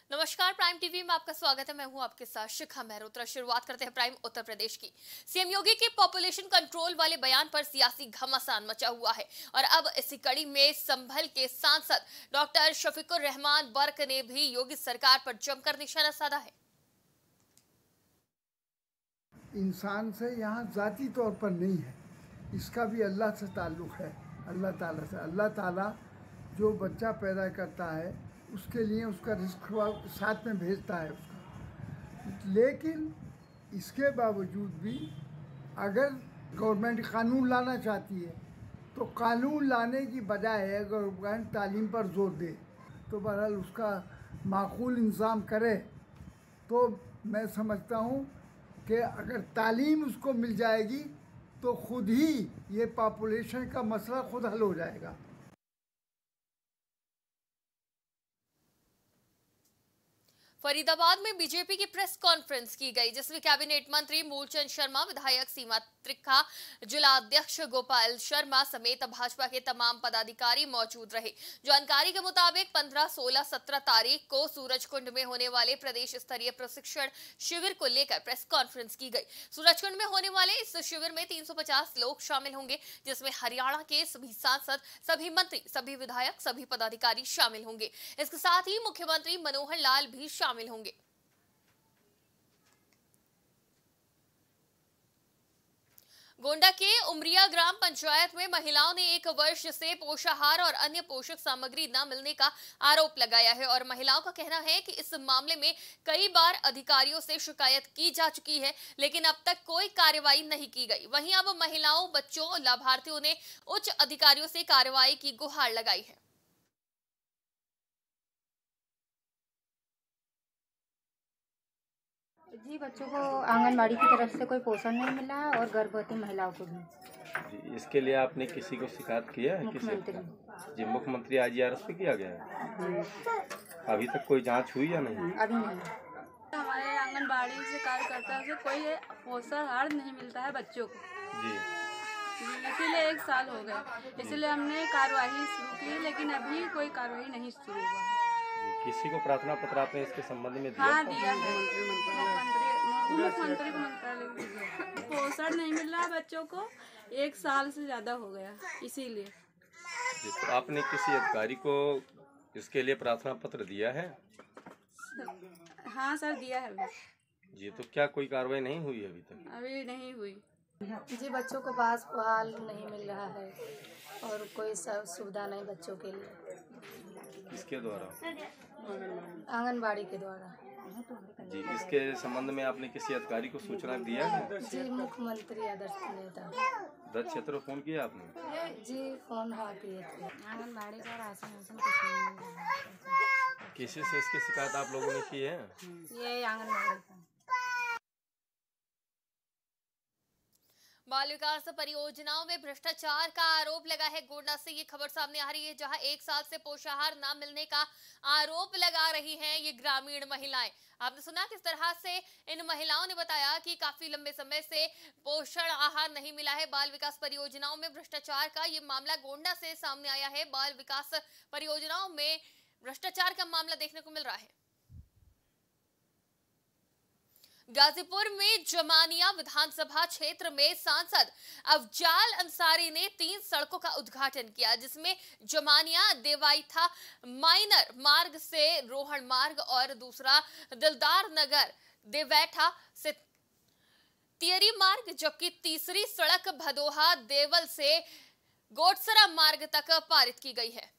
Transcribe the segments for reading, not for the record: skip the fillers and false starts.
नमस्कार, prime TV में आपका स्वागत है। मैं हूं आपके साथ शिखा मेहरोत्रा। शुरुआत करते हैं प्राइम उत्तर प्रदेश की। सीएम योगी के पॉपुलेशन कंट्रोल वाले बयान पर सियासी घमासान मचा हुआ है और अब इसी कड़ी में संभल के सांसद डॉक्टर शफीकुर रहमान बर्क ने भी योगी सरकार पर जमकर निशाना साधा है। इंसान से यहाँ जाती तौर पर नहीं है, इसका भी अल्लाह से ताल्लुक़ है। अल्लाह ताला से, अल्लाह ताला जो बच्चा पैदा करता है उसके लिए उसका रिस्क साथ में भेजता है उसका। लेकिन इसके बावजूद भी अगर गवर्नमेंट कानून लाना चाहती है तो कानून लाने की बजाय गवर्नमेंट तालीम पर जोर दे तो बहरहाल उसका माकूल इंतज़ाम करे तो मैं समझता हूँ कि अगर तालीम उसको मिल जाएगी तो खुद ही ये पॉपुलेशन का मसला खुद हल हो जाएगा। फरीदाबाद में बीजेपी की प्रेस कॉन्फ्रेंस की गई, जिसमें कैबिनेट मंत्री मूलचंद शर्मा, विधायक सीमा त्रिखा, जिला अध्यक्ष गोपाल शर्मा समेत भाजपा के तमाम पदाधिकारी मौजूद रहे। जानकारी के मुताबिक 15, 16, 17 तारीख को सूरजकुंड में होने वाले प्रदेश स्तरीय प्रशिक्षण शिविर को लेकर प्रेस कॉन्फ्रेंस की गई। सूरजकुंड में होने वाले इस शिविर में 350 लोग शामिल होंगे, जिसमें हरियाणा के सभी सांसद, सभी मंत्री, सभी विधायक, सभी पदाधिकारी शामिल होंगे। इसके साथ ही मुख्यमंत्री मनोहर लाल भी शामिल होंगे। गोंडा के उमरिया ग्राम पंचायत में महिलाओं ने 1 वर्ष से पोषाहार और अन्य पोषक सामग्री न मिलने का आरोप लगाया है और महिलाओं का कहना है कि इस मामले में कई बार अधिकारियों से शिकायत की जा चुकी है, लेकिन अब तक कोई कार्रवाई नहीं की गई। वहीं अब महिलाओं, बच्चों और लाभार्थियों ने उच्च अधिकारियों से कार्रवाई की गुहार लगाई है। जी, बच्चों को आंगनबाड़ी की तरफ से कोई पोषण नहीं मिला है और गर्भवती महिलाओं को भी। जी, इसके लिए आपने किसी को शिकायत किया है? मुख्यमंत्री जी, मुख्यमंत्री IGRS पे किया गया है। अभी तक कोई जांच हुई या नहीं? अभी नहीं। हमारे आंगनबाड़ी से कार्यकर्ता से कोई पोषाहार नहीं मिलता है बच्चों को जी, इसीलिए 1 साल हो गए। इसलिए हमने कार्रवाई शुरू की, लेकिन अभी कोई कार्रवाई नहीं शुरू हुआ है। किसी को प्रार्थना पत्र आपने इसके संबंध में दिया? हाँ, दिया है। मुख्यमंत्री को मंत्रालय को दिया। पोषण नहीं मिल रहा है बच्चों को, 1 साल से ज़्यादा हो गया, इसीलिए। जी, तो आपने किसी अधिकारी को इसके लिए प्रार्थना पत्र दिया है? हाँ सर, दिया है अभी। जी, तो क्या कोई कार्रवाई नहीं हुई अभी तक? अभी नहीं हुई। जी, बच्चों को बास पाल नहीं मिल रहा है और कोई सुविधा नहीं बच्चों के लिए। किसके द्वारा? आंगनबाड़ी के द्वारा। जी, इसके संबंध में आपने किसी अधिकारी को सूचना दिया है? जी, मुख्यमंत्री आदर्श नेता। 10 क्षेत्रों फोन किया आपने? जी, फोन हाँ किए थे। आंगनबाड़ी का राशन कुछ नहीं मिल रहा है। किसी से इसकी शिकायत आप लोगों ने की है? ये आंगनबाड़ी का। बाल विकास परियोजनाओं में भ्रष्टाचार का आरोप लगा है। गोंडा से ये खबर सामने आ रही है, जहां 1 साल से पोषाहार न मिलने का आरोप लगा रही हैं ये ग्रामीण महिलाएं। आपने सुना किस तरह से इन महिलाओं ने बताया कि काफी लंबे समय से पोषण आहार नहीं मिला है। बाल विकास परियोजनाओं में भ्रष्टाचार का ये मामला गोंडा से सामने आया है। बाल विकास परियोजनाओं में भ्रष्टाचार का मामला देखने को मिल रहा है। गाजीपुर में जमानिया विधानसभा क्षेत्र में सांसद अफजाल अंसारी ने 3 सड़कों का उद्घाटन किया, जिसमें जमानिया देवाईथा माइनर मार्ग से रोहण मार्ग और दूसरा दिलदार नगर देवैठा से तियरी मार्ग, जबकि तीसरी सड़क भदोहा देवल से गोटसरा मार्ग तक पारित की गई है।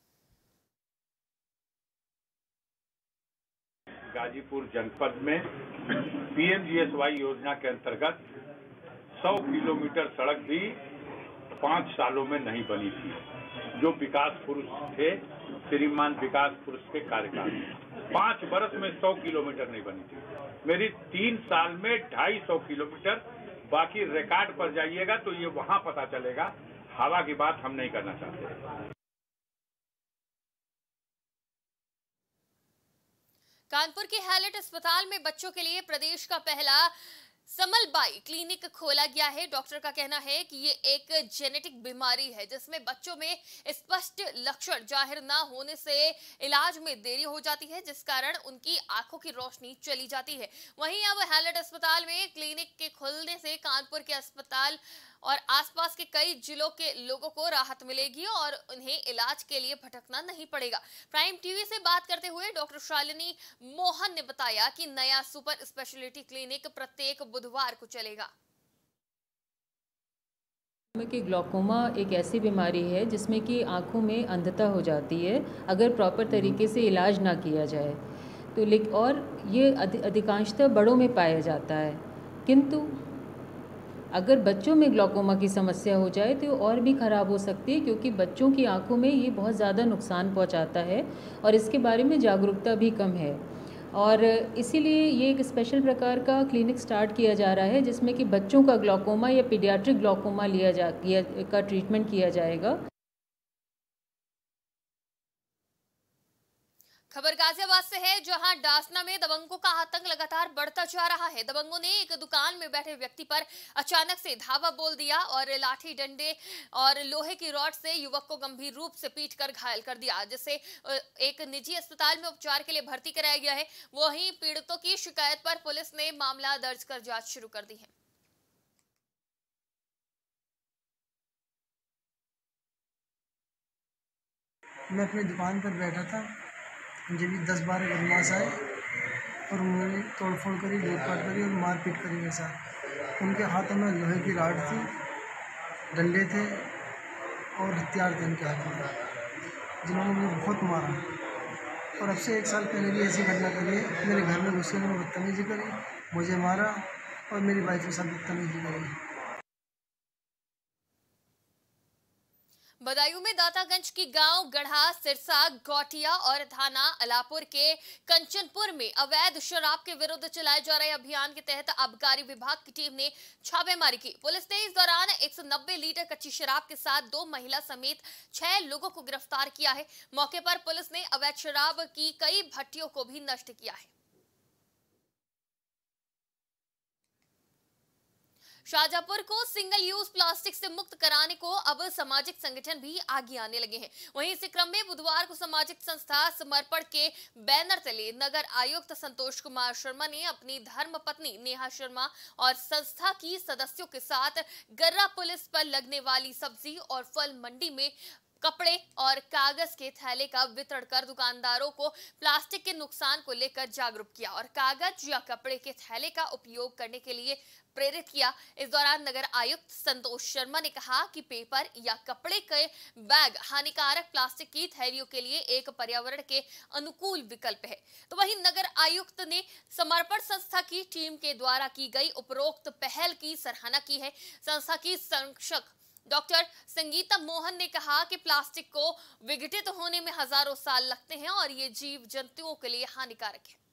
गाजीपुर जनपद में PMGSY योजना के अंतर्गत 100 किलोमीटर सड़क भी 5 सालों में नहीं बनी थी, जो विकास पुरुष थे, श्रीमान विकास पुरुष के कार्यकाल में 5 बरस में 100 किलोमीटर नहीं बनी थी। मेरी 3 साल में 250 किलोमीटर, बाकी रिकॉर्ड पर जाइएगा तो ये वहां पता चलेगा। हवा की बात हम नहीं करना चाहते। कानपुर के हैलेट अस्पताल में बच्चों के लिए प्रदेश का पहला समलबाई क्लिनिक खोला गया है। डॉक्टर का कहना है कि ये एक जेनेटिक बीमारी है जिसमें बच्चों में स्पष्ट लक्षण जाहिर ना होने से इलाज में देरी हो जाती है, जिस कारण उनकी आंखों की रोशनी चली जाती है। वहीं अब हैलट अस्पताल में क्लिनिक के खुलने से कानपुर के अस्पताल और आसपास के कई जिलों के लोगों को राहत मिलेगी और उन्हें इलाज के लिए भटकना नहीं पड़ेगा। प्राइम टीवी से बात करते हुए डॉक्टर शालिनी मोहन ने बताया कि नया सुपर स्पेशलिटी क्लिनिक प्रत्येक बुधवार को चलेगा। कि ग्लूकोमा एक ऐसी बीमारी है जिसमें कि आंखों में अंधता हो जाती है अगर प्रॉपर तरीके से इलाज ना किया जाए तो। और ये अधिकांशतः बड़ों में पाया जाता है, किंतु अगर बच्चों में ग्लूकोमा की समस्या हो जाए तो और भी ख़राब हो सकती है, क्योंकि बच्चों की आंखों में ये बहुत ज़्यादा नुकसान पहुंचाता है और इसके बारे में जागरूकता भी कम है। और इसीलिए ये एक स्पेशल प्रकार का क्लिनिक स्टार्ट किया जा रहा है जिसमें कि बच्चों का ग्लूकोमा या पीडियाट्रिक ग्लूकोमा का ट्रीटमेंट किया जाएगा। खबर गाजियाबाद से है, जहां डासना में दबंगों का आतंक लगातार बढ़ता जा रहा है। दबंगों ने एक दुकान में बैठे व्यक्ति पर अचानक से धावा बोल दिया और लाठी डंडे और लोहे की रॉड से युवक को गंभीर रूप से पीटकर घायल कर दिया, जिसे एक निजी अस्पताल में उपचार के लिए भर्ती कराया गया है। वहीं पीड़ितों की शिकायत पर पुलिस ने मामला दर्ज कर जांच शुरू कर दी है। मैं अपनी दुकान पर बैठा था, मुझे भी 10-12 बदमाश आए और उन्होंने तोड़फोड़ करी, लूटपाट करी और मारपीट करी मेरे साथ। उनके हाथों में लोहे की राड थी, डंडे थे और हथियार थे उनके हाथ में, जिन्होंने मुझे बहुत मारा। और अब से 1 साल पहले भी ऐसी घटना करी है। मेरे घर में घुसने में बदतमीजी करी, मुझे मारा और मेरी वाइफ के साथ बदतमीजी करी। बदायूं में दातागंज की गांव गढ़ा, सिरसा, गौटिया और थाना अलापुर के कंचनपुर में अवैध शराब के विरुद्ध चलाए जा रहे अभियान के तहत आबकारी विभाग की टीम ने छापेमारी की। पुलिस ने इस दौरान 190 लीटर कच्ची शराब के साथ 2 महिला समेत 6 लोगों को गिरफ्तार किया है। मौके पर पुलिस ने अवैध शराब की कई भट्टियों को भी नष्ट किया है। शाहजहांपुर को सिंगल यूज प्लास्टिक से मुक्त कराने को अब सामाजिक संगठन भी आगे आने लगे हैं। वहीं इसी क्रम में बुधवार को सामाजिक संस्था समर्पण के बैनर तले नगर आयुक्त संतोष कुमार शर्मा ने अपनी धर्मपत्नी नेहा शर्मा और संस्था की सदस्यों के साथ गर्रा पुलिस पर लगने वाली सब्जी और फल मंडी में कपड़े और कागज के थैले का वितरण कर दुकानदारों को प्लास्टिक के नुकसान को लेकर जागरूक किया और कागज या कपड़े के थैले का उपयोग करने के लिए प्रेरित किया। इस दौरान नगर आयुक्त संतोष शर्मा ने कहा कि पेपर या कपड़े के बैग हानिकारक प्लास्टिक की थैलियों के लिए एक पर्यावरण के अनुकूल विकल्प है। तो वहीं नगर आयुक्त ने समर्पण संस्था की टीम के द्वारा की गई उपरोक्त पहल की सराहना की है। संस्था की संरक्षक डॉक्टर संगीता मोहन ने कहा कि प्लास्टिक को विघटित होने में हजारों साल लगते हैं और ये जीव जंतुओं के लिए हानिकारक है।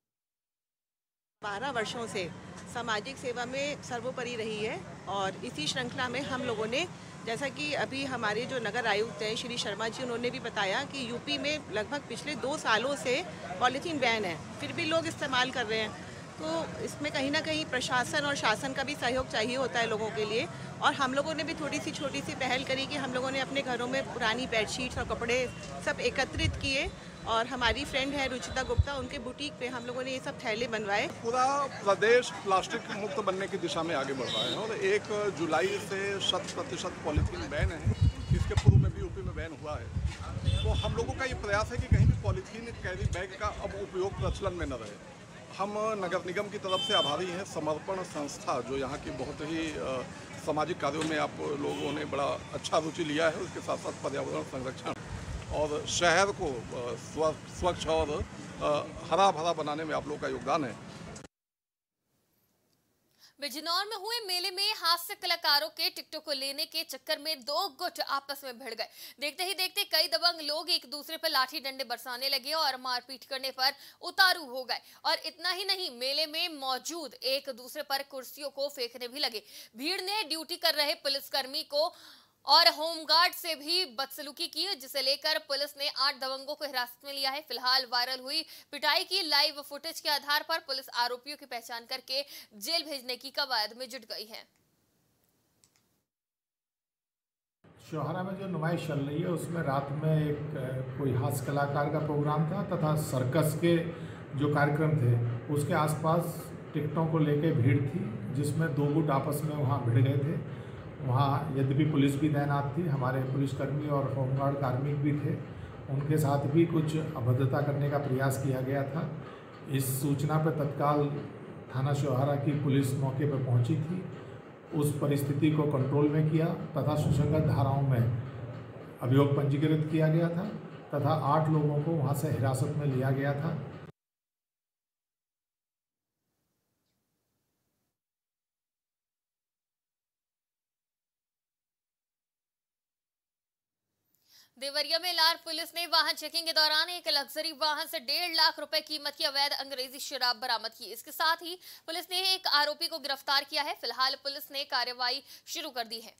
12 वर्षों से सामाजिक सेवा में सर्वोपरि रही है और इसी श्रृंखला में हम लोगों ने, जैसा कि अभी हमारे जो नगर आयुक्त हैं श्री शर्मा जी, उन्होंने भी बताया कि यूपी में लगभग पिछले 2 सालों से पॉलीथीन बैन है, फिर भी लोग इस्तेमाल कर रहे हैं। तो इसमें कहीं ना कहीं प्रशासन और शासन का भी सहयोग चाहिए होता है लोगों के लिए। और हम लोगों ने भी थोड़ी सी छोटी सी पहल करी कि हम लोगों ने अपने घरों में पुरानी बेडशीट्स और कपड़े सब एकत्रित किए और हमारी फ्रेंड है रुचिता गुप्ता, उनके बुटीक पे हम लोगों ने ये सब थैले बनवाए। पूरा प्रदेश प्लास्टिक मुक्त बनने की दिशा में आगे बढ़ रहा है और 1 जुलाई से 100% पॉलीथीन बैन है। इसके पूर्व में भी यूपी में बैन हुआ है। तो हम लोगों का ये प्रयास है कि कहीं भी पॉलीथीन कैरी बैग का अब उपयोग प्रचलन में न रहे। हम नगर निगम की तरफ से आभारी हैं। समर्पण संस्था जो यहाँ की बहुत ही सामाजिक कार्यों में आप लोगों ने बड़ा अच्छा रुचि लिया है, उसके साथ साथ पर्यावरण संरक्षण और शहर को स्वच्छ और हरा भरा बनाने में आप लोगों का योगदान है। बिजनौर में हुए मेले में हास्य कलाकारों के टिकटों को लेने के चक्कर में 2 गुट आपस में भिड़ गए। देखते ही देखते कई दबंग लोग एक दूसरे पर लाठी डंडे बरसाने लगे और मारपीट करने पर उतारू हो गए। और इतना ही नहीं, मेले में मौजूद एक दूसरे पर कुर्सियों को फेंकने भी लगे। भीड़ ने ड्यूटी कर रहे पुलिसकर्मी को और होमगार्ड से भी बदसलूकी की, जिसे लेकर पुलिस ने 8 दबंगों को हिरासत में लिया है। फिलहाल वायरल हुई पिटाई की लाइव फुटेज के आधार पर पुलिस आरोपियों की पहचान करके जेल भेजने की कवायद में जुट गई है। शोहरा में जो नुमाइश चल रही है उसमें रात में एक कोई हास्य कलाकार का प्रोग्राम था तथा सर्कस के जो कार्यक्रम थे उसके आसपास टिकटों को लेकर भीड़ थी, जिसमें 2 गुट आपस में वहाँ भिड़ गए थे। वहाँ यद्यपि पुलिस भी तैनात थी, हमारे पुलिसकर्मी और होमगार्ड कार्मिक भी थे, उनके साथ भी कुछ अभद्रता करने का प्रयास किया गया था। इस सूचना पर तत्काल थाना शोहरा की पुलिस मौके पर पहुंची थी, उस परिस्थिति को कंट्रोल में किया तथा सुसंगत धाराओं में अभियोग पंजीकृत किया गया था तथा 8 लोगों को वहां से हिरासत में लिया गया था। देवरिया में लार पुलिस ने वाहन चेकिंग के दौरान एक लग्जरी वाहन से 1.5 लाख रुपए कीमत की अवैध अंग्रेजी शराब बरामद की। इसके साथ ही पुलिस ने एक आरोपी को गिरफ्तार किया है। फिलहाल पुलिस ने कार्रवाई शुरू कर दी है।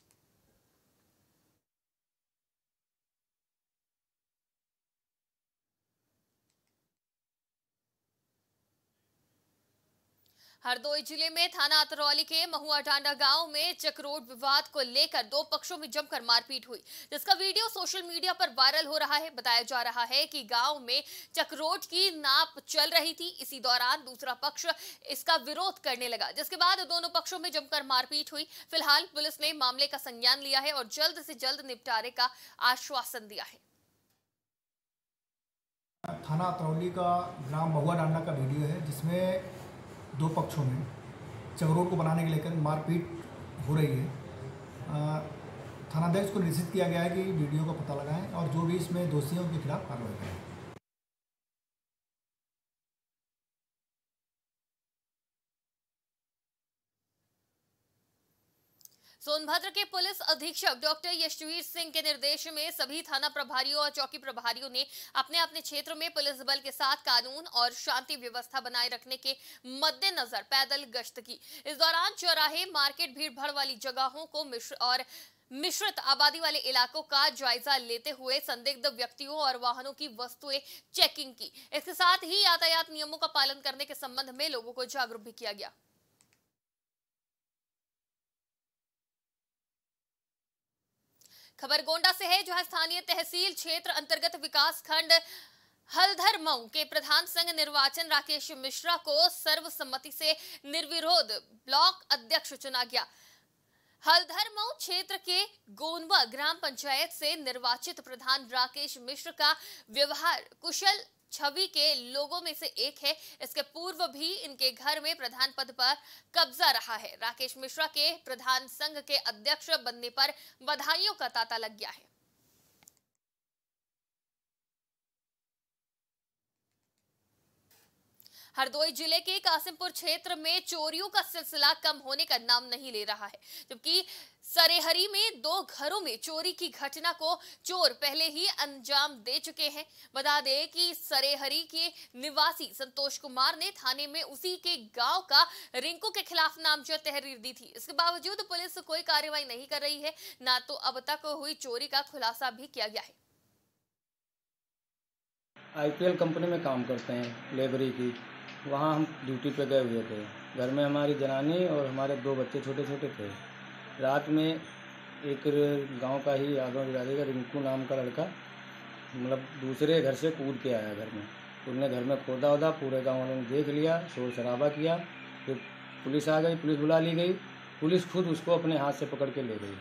हरदोई जिले में थाना अतरौली के महुआ डांडा गांव में चक्रोड विवाद को लेकर 2 पक्षों में जमकर मारपीट हुई, जिसका वीडियो सोशल मीडिया पर वायरल हो रहा है। बताया जा रहा है कि गांव में चक्रोड की नाप चल रही थी। इसी दौरान दूसरा पक्ष इसका विरोध करने लगा, जिसके बाद दोनों पक्षों में जमकर मारपीट हुई। फिलहाल पुलिस ने मामले का संज्ञान लिया है और जल्द से जल्द निपटारे का आश्वासन दिया है। थाना अतरौली का ग्राम महुआ डांडा का वीडियो है, जिसमें 2 पक्षों में चक्रोड को बनाने के लेकर मारपीट हो रही है। थानाध्यक्ष को निर्देशित किया गया है कि वीडियो का पता लगाएं और जो भी इसमें दोषी हैं उनके खिलाफ कार्रवाई करें। सोनभद्र के पुलिस अधीक्षक डॉक्टर यशवीर सिंह के निर्देश में सभी थाना प्रभारियों और चौकी प्रभारियों ने अपने अपने क्षेत्र में पुलिस बल के साथ कानून और शांति व्यवस्था बनाए रखने के मद्देनजर पैदल गश्त की। इस दौरान चौराहे, मार्केट, भीड़ भाड़ वाली जगहों को मिश्रित आबादी वाले इलाकों का जायजा लेते हुए संदिग्ध व्यक्तियों और वाहनों की वस्तुएं चेकिंग की। इसके साथ ही यातायात नियमों का पालन करने के संबंध में लोगों को जागरूक भी किया गया। खबर गोंडा से है, जहां स्थानीय तहसील क्षेत्र अंतर्गत विकास खंड हलधर मऊ के प्रधान संघ निर्वाचन राकेश मिश्रा को सर्वसम्मति से निर्विरोध ब्लॉक अध्यक्ष चुना गया। हलधर मऊ क्षेत्र के गोनवा ग्राम पंचायत से निर्वाचित प्रधान राकेश मिश्र का व्यवहार कुशल छवि के लोगों में से एक है। इसके पूर्व भी इनके घर में प्रधान पद पर कब्जा रहा है। राकेश मिश्रा के प्रधान संघ के अध्यक्ष बनने पर बधाइयों का तांता लग गया है। हरदोई जिले के कासिमपुर क्षेत्र में चोरियों का सिलसिला कम होने का नाम नहीं ले रहा है, जबकि सरेहरी में 2 घरों में चोरी की घटना को चोर पहले ही अंजाम दे चुके हैं। बता दें कि सरेहरी के निवासी संतोष कुमार ने थाने में उसी के गांव का रिंकू के खिलाफ नामजद तहरीर दी थी। इसके बावजूद पुलिस कोई कार्रवाई नहीं कर रही है, ना तो अब तक हुई चोरी का खुलासा भी किया गया है। IPL कंपनी में काम करते हैं, लेबरी की। वहाँ हम ड्यूटी पे गए हुए थे। घर में हमारी जनानी और हमारे 2 बच्चे छोटे छोटे थे। रात में एक गांव का ही यादव बिरादरी का रिंकू नाम का लड़का मतलब दूसरे घर से कूद के आया घर में। उन्होंने घर में खोदा वोदा, पूरे गाँव वालों ने देख लिया, शोर शराबा किया। फिर पुलिस आ गई, पुलिस बुला ली गई। पुलिस खुद उसको अपने हाथ से पकड़ के ले गई।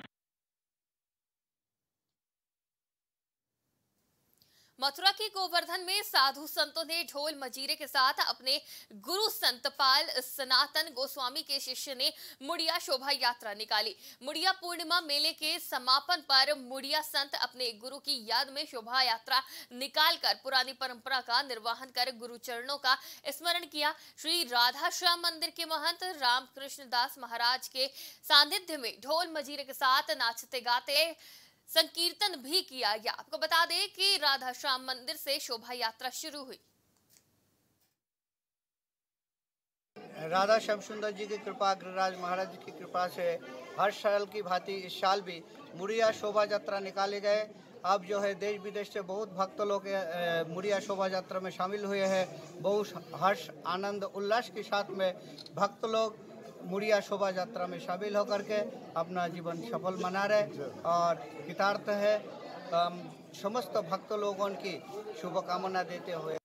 मथुरा के गोवर्धन में साधु संतों ने ढोल मजीरे के साथ अपने गुरु संतपाल सनातन गोस्वामी के शिष्य ने मुड़िया शोभा यात्रा निकाली। मुड़िया पूर्णिमा मेले के समापन पर मुड़िया संत अपने गुरु की याद में शोभा यात्रा निकालकर पुरानी परंपरा का निर्वहन कर गुरु चरणों का स्मरण किया। श्री राधा श्याम मंदिर के महंत रामकृष्ण दास महाराज के सानिध्य में ढोल मजीरे के साथ नाचते गाते संकीर्तन भी किया गया। आपको बता दें कि राधा श्याम मंदिर से शोभा यात्रा शुरू हुई। राधा श्याम सुंदर जी की कृपा, गिरिराज महाराज जी की कृपा से हर साल की भांति इस साल भी मुड़िया शोभा यात्रा निकाले गए। अब जो है देश विदेश से बहुत भक्त लोग मुड़िया शोभा यात्रा में शामिल हुए हैं। बहुत हर्ष आनंद उल्लास के साथ में भक्त लोग मुड़िया शोभा यात्रा में शामिल होकर के अपना जीवन सफल मना रहे और कृतार्थ है। समस्त भक्त लोगों की शुभकामना देते हुए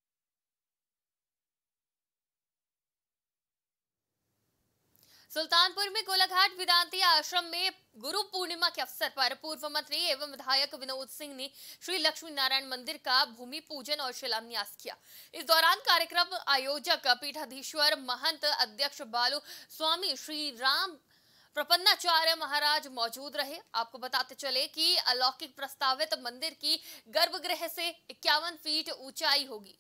सुल्तानपुर में गोलाघाट वेदांती आश्रम में गुरु पूर्णिमा के अवसर पर पूर्व मंत्री एवं विधायक विनोद सिंह ने श्री लक्ष्मी नारायण मंदिर का भूमि पूजन और शिलान्यास किया। इस दौरान कार्यक्रम आयोजक पीठाधीश्वर महंत अध्यक्ष बालू स्वामी श्री राम प्रपन्नाचार्य महाराज मौजूद रहे। आपको बताते चले कि अलौकिक प्रस्तावित मंदिर की गर्भगृह से 51 फीट ऊंचाई होगी।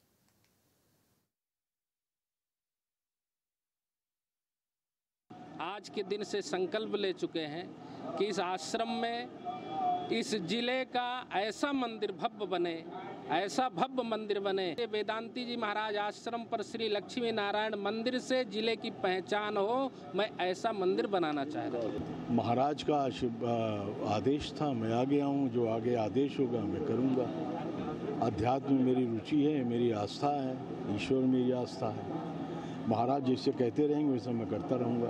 आज के दिन से संकल्प ले चुके हैं कि इस आश्रम में इस जिले का ऐसा मंदिर भव्य बने, ऐसा भव्य मंदिर बने। वेदांती जी महाराज आश्रम पर श्री लक्ष्मी नारायण मंदिर से जिले की पहचान हो, मैं ऐसा मंदिर बनाना चाह रहा हूँ। महाराज का आदेश था, मैं आ गया हूँ। जो आगे आदेश होगा मैं करूँगा। अध्यात्म में मेरी रुचि है, मेरी आस्था है, ईश्वर में मेरी आस्था है। महाराज जैसे कहते रहेंगे वैसा मैं करता रहूँगा।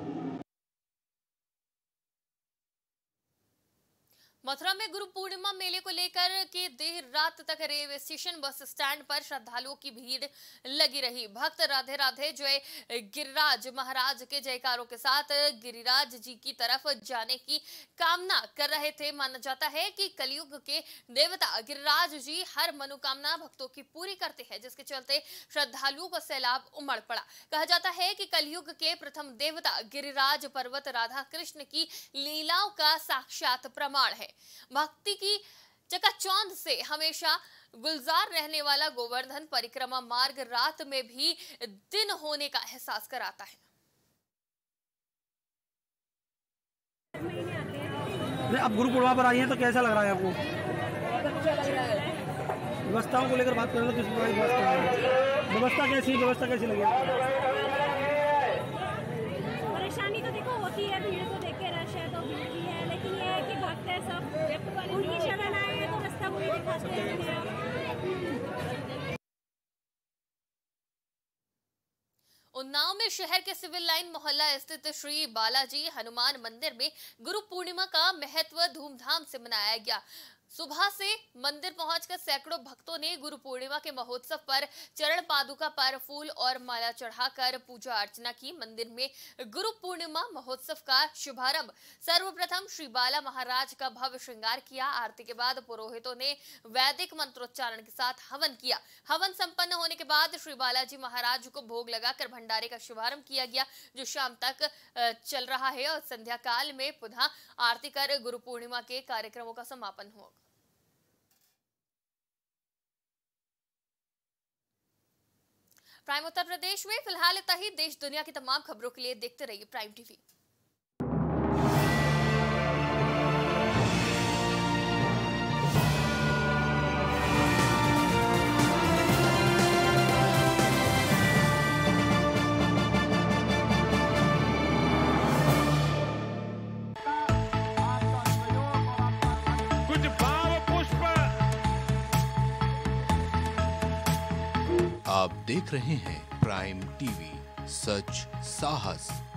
मथुरा में गुरु पूर्णिमा मेले को लेकर के देर रात तक रेलवे स्टेशन बस स्टैंड पर श्रद्धालुओं की भीड़ लगी रही। भक्त राधे राधे जय गिरिराज महाराज के जयकारों के साथ गिरिराज जी की तरफ जाने की कामना कर रहे थे। माना जाता है कि कलयुग के देवता गिरिराज जी हर मनोकामना भक्तों की पूरी करते हैं, जिसके चलते श्रद्धालुओं का सैलाब उमड़ पड़ा। कहा जाता है कि कलयुग के प्रथम देवता गिरिराज पर्वत राधा कृष्ण की लीलाओं का साक्षात प्रमाण है। भक्ति की चकाचौंध से हमेशा गुलजार रहने वाला गोवर्धन परिक्रमा मार्ग रात में भी दिन होने का एहसास कराता है। अब गुरु पूर्णिमा पर आई हैं तो कैसा लग रहा है आपको? अच्छा लग रहा है। व्यवस्थाओं को लेकर बात करें तो किस प्रकार की व्यवस्था कैसी लगी? परेशानी तो देखो होती है, भीड़ को देख के रश है तो भीड़ भी है, लेकिन ये है कि भक्त है सब उनकी शरण आए हैं तो रास्ता वही दिखाते हैं। उन्नाव में शहर के सिविल लाइन मोहल्ला स्थित श्री बालाजी हनुमान मंदिर में गुरु पूर्णिमा का महत्व धूमधाम से मनाया गया। सुबह से मंदिर पहुंचकर सैकड़ों भक्तों ने गुरु पूर्णिमा के महोत्सव पर चरण पादुका पर फूल और माला चढ़ाकर पूजा अर्चना की। मंदिर में गुरु पूर्णिमा महोत्सव का शुभारंभ सर्वप्रथम श्री बाला महाराज का भव्य श्रृंगार किया। आरती के बाद पुरोहितों ने वैदिक मंत्रोच्चारण के साथ हवन किया। हवन संपन्न होने के बाद श्री बालाजी महाराज को भोग लगाकर भंडारे का शुभारंभ किया गया, जो शाम तक चल रहा है और संध्या काल में पुनः आरती कर गुरु पूर्णिमा के कार्यक्रमों का समापन होगा। प्राइम उत्तर प्रदेश में फिलहाल इतना ही। देश दुनिया की तमाम खबरों के लिए देखते रहिए प्राइम टीवी। कुछ भाव पुष्प। आप देख रहे हैं प्राइम टीवी, सच साहस